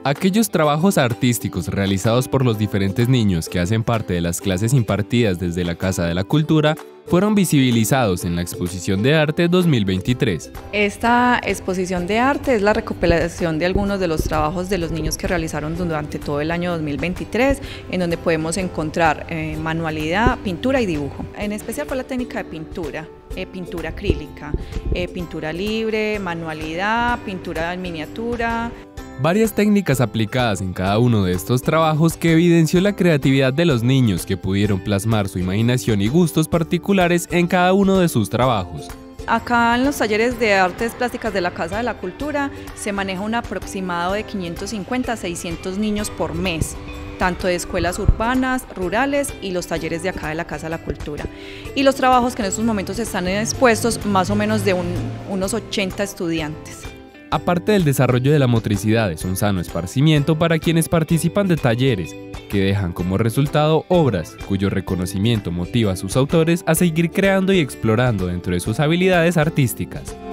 Aquellos trabajos artísticos realizados por los diferentes niños que hacen parte de las clases impartidas desde la Casa de la Cultura fueron visibilizados en la Exposición de Arte 2023. Esta exposición de arte es la recopilación de algunos de los trabajos de los niños que realizaron durante todo el año 2023, en donde podemos encontrar manualidad, pintura y dibujo. En especial por la técnica de pintura. Pintura acrílica, pintura libre, manualidad, pintura en miniatura. Varias técnicas aplicadas en cada uno de estos trabajos que evidenció la creatividad de los niños que pudieron plasmar su imaginación y gustos particulares en cada uno de sus trabajos. Acá en los talleres de artes plásticas de la Casa de la Cultura se maneja un aproximado de 550 a 600 niños por mes, tanto de escuelas urbanas, rurales y los talleres de acá de la Casa de la Cultura. Y los trabajos que en estos momentos están expuestos, más o menos de unos 80 estudiantes. Aparte del desarrollo de la motricidad, es un sano esparcimiento para quienes participan de talleres, que dejan como resultado obras cuyo reconocimiento motiva a sus autores a seguir creando y explorando dentro de sus habilidades artísticas.